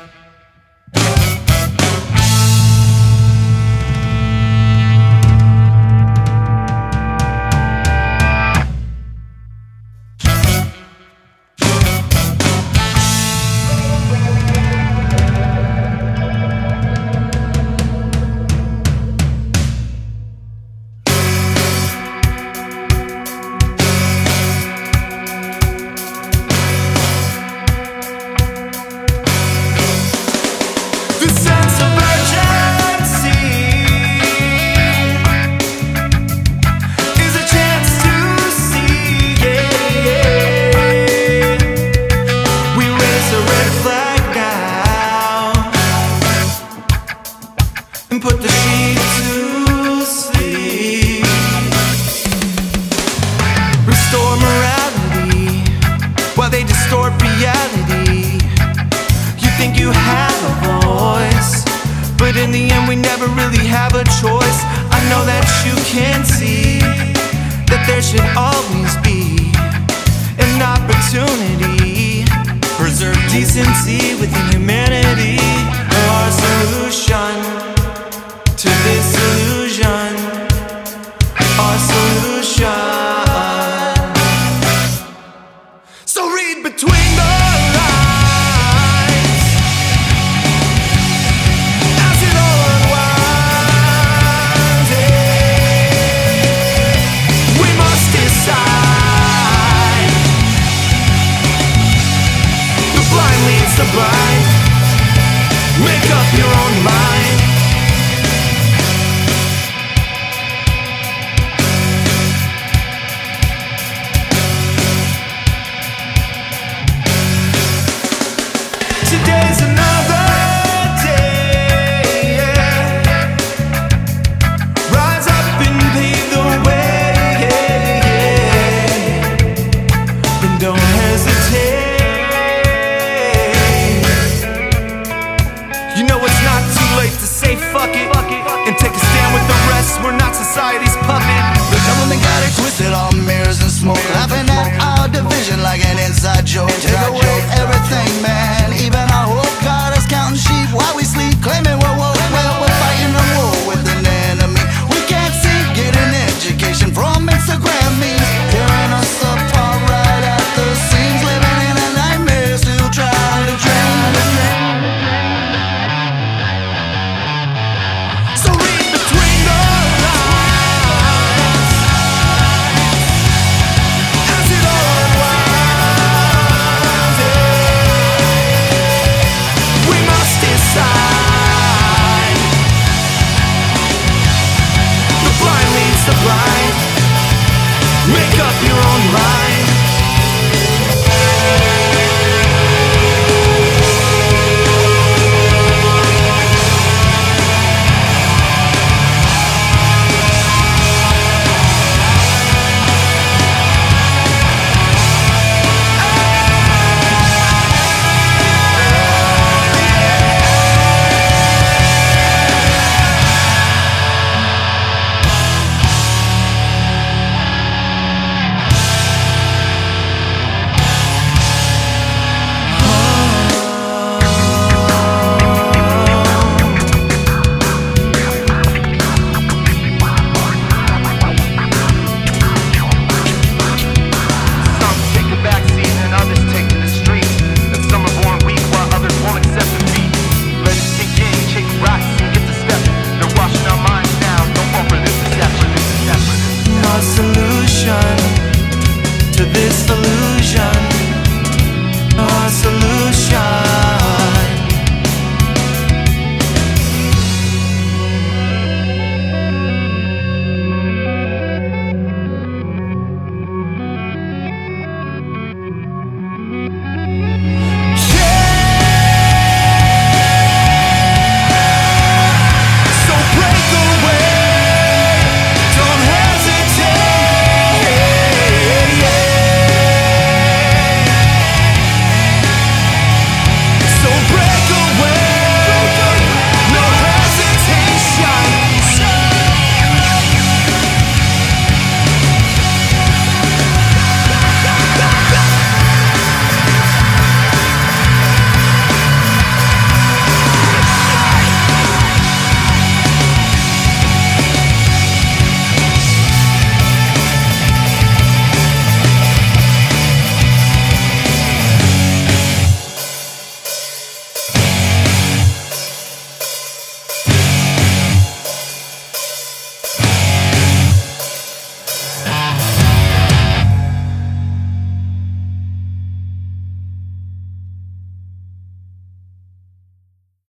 Put the sheep to sleep. Restore morality while they distort reality. You think you have a voice, but in the end we never really have a choice. I know that you can see that there should always be an opportunity. Preserve decency within humanity. Our solution to this illusion, our solution. So read between the lines as it all unwinds. We must decide. The blind leads the blind. Make up your own mind. Today's another day, yeah. Rise up and pave the way, yeah. And don't hesitate. You know it's not too late to say fuck it and take a stand with the rest. We're not society's puppet. The government got it twisted, all mirrors and smoke, laughing at our division like an inside joke. Take away everything, man, even our hope. Got us counting sheep while we sleep, claiming we're woke. Well, we're fighting a war with an enemy we can't see. Get an education from Instagram memes, tearing us apart right at the seams. Living in a nightmare, still trying to dream. So read between the lines as it all unwinds. We must decide. The blind leads the blind. Make up your own mind.